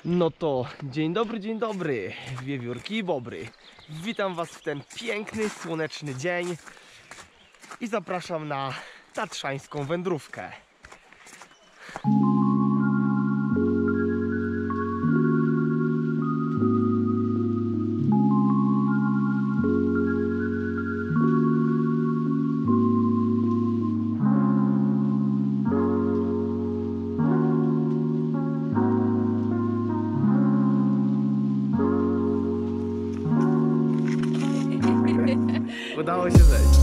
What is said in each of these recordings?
No to dzień dobry, wiewiórki i bobry. Witam was w ten piękny, słoneczny dzień i zapraszam na tatrzańską wędrówkę. Udało się zejść.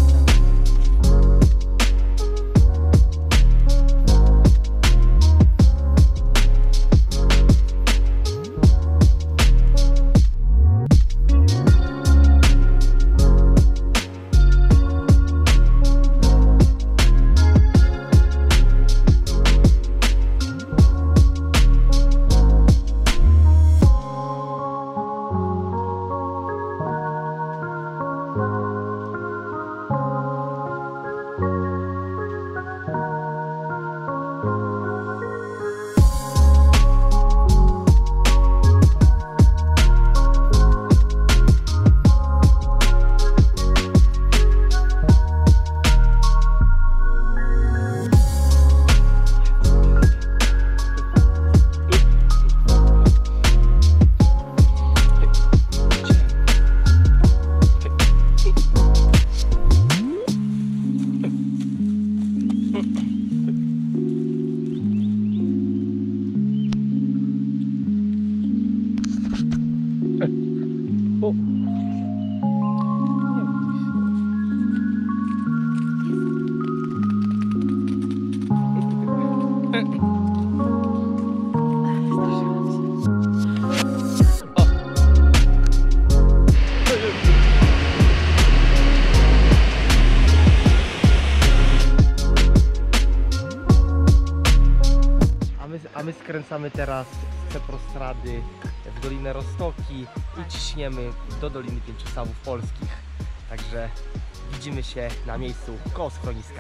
A my skręcamy teraz z Przeprostrady w Dolinę Roztoki i ciśniemy do Doliny Pięciu Stawów Polskich. Także widzimy się na miejscu koło schroniska.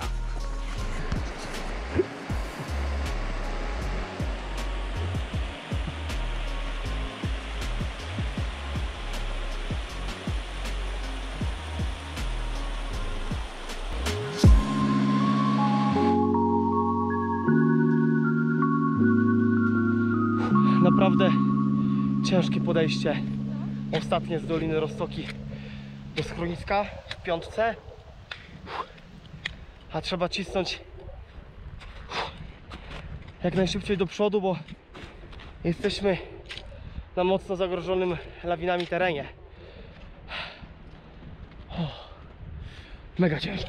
Naprawdę ciężkie podejście ostatnie z Doliny Roztoki do schroniska w piątce, a trzeba cisnąć jak najszybciej do przodu, bo jesteśmy na mocno zagrożonym lawinami terenie. Mega ciężko.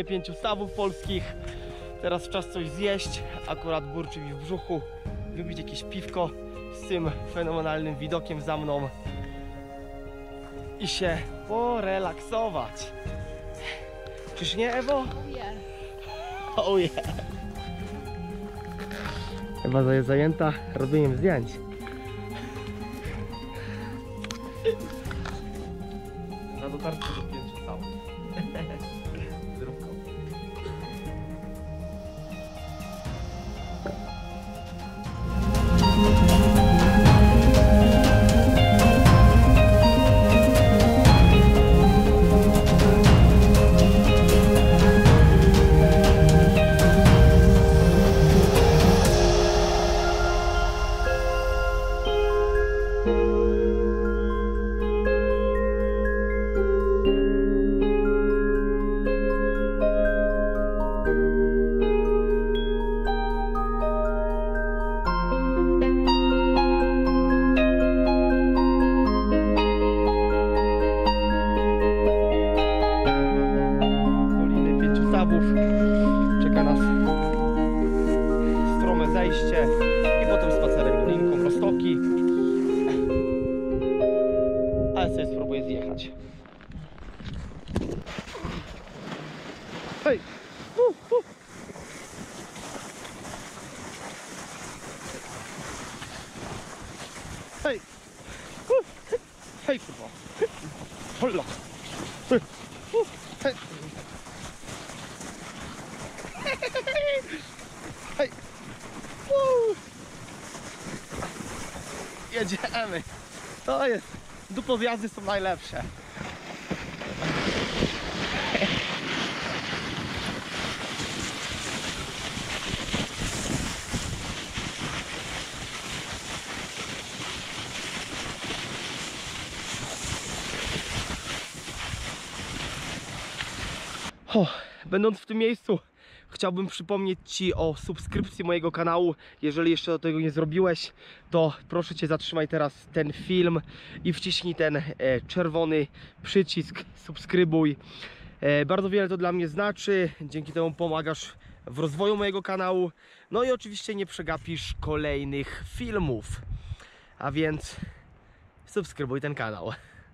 Dolinie Pięciu Stawów Polskich. Teraz czas coś zjeść, akurat burczy mi w brzuchu. Wypić jakieś piwko z tym fenomenalnym widokiem za mną i się porelaksować. Czyż nie, Ewo? Oh yeah. Ewa jest zajęta robieniem zdjęć. Na dotarcie do Pięciu Stawów. Zdrówko. Czeka nas strome zejście i potem spacerek dolinką Roztoki. Ale sobie spróbuję zjechać. Hej! Hej! Hej, kurwa! Hola! Hej! Hej! Jedziemy! To jest! Dupowjazdy są najlepsze! Będąc w tym miejscu, chciałbym przypomnieć Ci o subskrypcji mojego kanału. Jeżeli jeszcze do tego nie zrobiłeś, to proszę Cię, zatrzymaj teraz ten film i wciśnij ten czerwony przycisk subskrybuj. Bardzo wiele to dla mnie znaczy, dzięki temu pomagasz w rozwoju mojego kanału. No i oczywiście nie przegapisz kolejnych filmów. A więc subskrybuj ten kanał.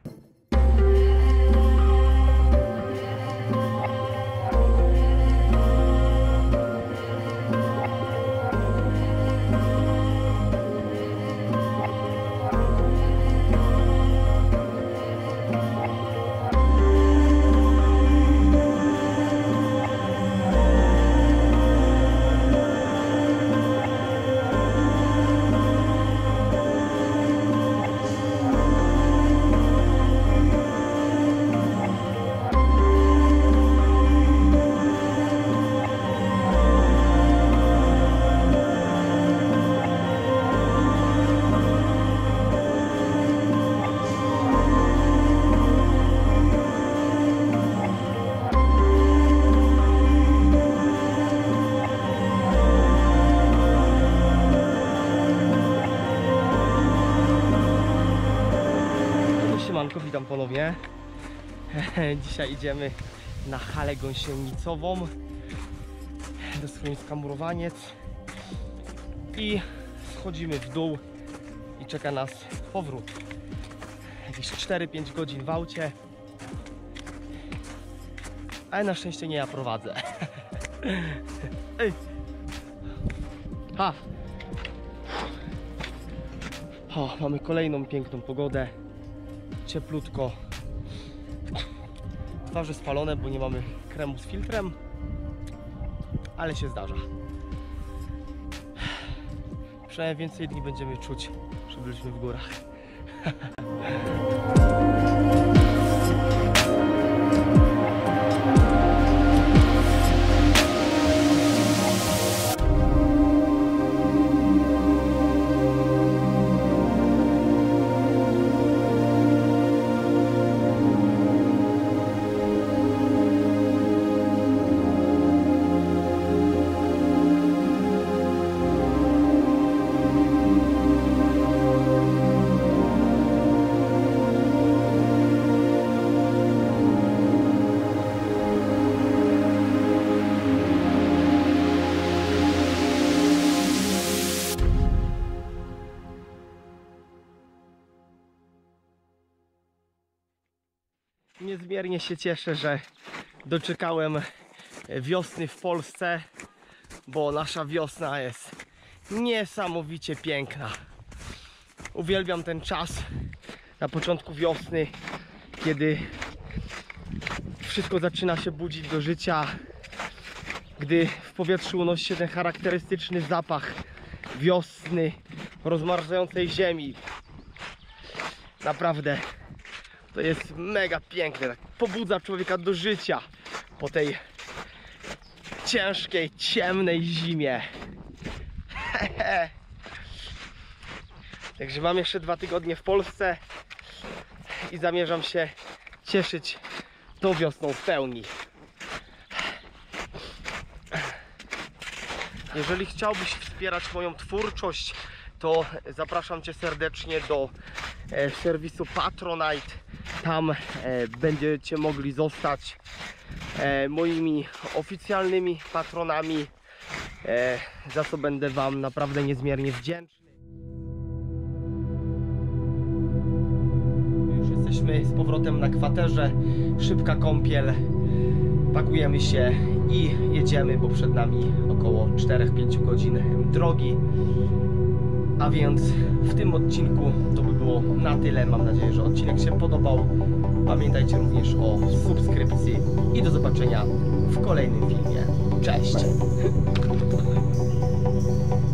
Witam ponownie. Dzisiaj idziemy na halę gąsienicową do schroniska Murowaniec i schodzimy w dół i czeka nas powrót. Jakieś 4-5 godzin w aucie, ale na szczęście nie ja prowadzę. Ha! O, mamy kolejną piękną pogodę. Cieplutko. Twarze spalone, bo nie mamy kremu z filtrem, ale się zdarza. Przynajmniej więcej dni będziemy czuć, że byliśmy w górach. Niezmiernie się cieszę, że doczekałem wiosny w Polsce, bo nasza wiosna jest niesamowicie piękna. Uwielbiam ten czas na początku wiosny, kiedy wszystko zaczyna się budzić do życia, gdy w powietrzu unosi się ten charakterystyczny zapach wiosny, rozmarzającej ziemi. Naprawdę to jest mega piękne, tak pobudza człowieka do życia po tej ciężkiej, ciemnej zimie. Także mam jeszcze 2 tygodnie w Polsce i zamierzam się cieszyć tą wiosną w pełni. Jeżeli chciałbyś wspierać moją twórczość, to zapraszam Cię serdecznie do serwisu Patronite. Tam będziecie mogli zostać moimi oficjalnymi patronami, za co będę Wam naprawdę niezmiernie wdzięczny. Już jesteśmy z powrotem na kwaterze, szybka kąpiel, pakujemy się i jedziemy, bo przed nami około 4-5 godzin drogi. A więc w tym odcinku to by było na tyle. Mam nadzieję, że odcinek się podobał. Pamiętajcie również o subskrypcji i do zobaczenia w kolejnym filmie. Cześć!